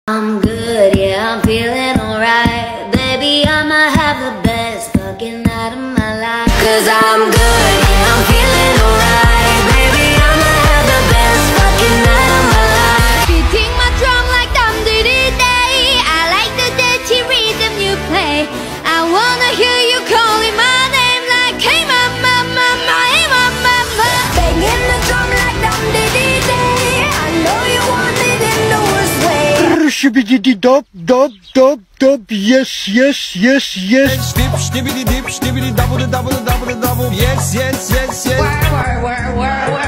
I'm good, yeah, I'm feeling alright. Baby, I'ma have the best fucking night of my life. 'Cause I'm good, yeah, I'm feeling alright. Baby, I'ma have the best fucking night of my life. Beating my drum like dum dee dee day. I like the dirty rhythm you play. I wanna hear you calling my name like, hey mama, mama, hey mama, mama. Banging the drum like dum dee dee day. I know you want it in the worst way. Shibidi dop dop dop dop, yes yes yes yes. Dip shibidi dip shibidi double double double double, yes yes yes yes. Wah, wah, wah, wah, wah.